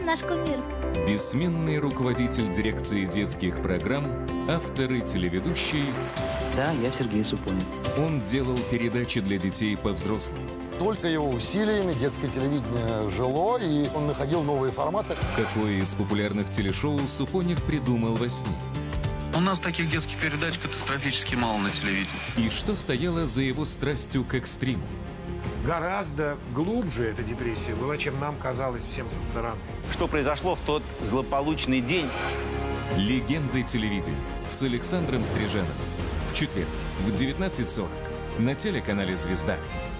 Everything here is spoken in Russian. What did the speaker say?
наш кумир. Бессменный руководитель дирекции детских программ, автор и телеведущий. Да, я Сергей Супонин. Он делал передачи для детей по-взрослому. Только его усилиями детское телевидение жило, и он находил новые форматы. Какое из популярных телешоу Супонев придумал во сне? У нас таких детских передач катастрофически мало на телевидении. И что стояло за его страстью к экстриму? Гораздо глубже эта депрессия была, чем нам казалось всем со стороны. Что произошло в тот злополучный день? Легенды телевидения с Александром Стрижановым. В четверг в 19:40 на телеканале «Звезда».